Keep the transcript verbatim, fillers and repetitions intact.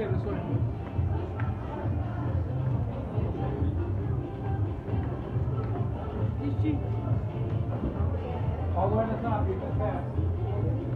here this way. All the way to the top, you can pass.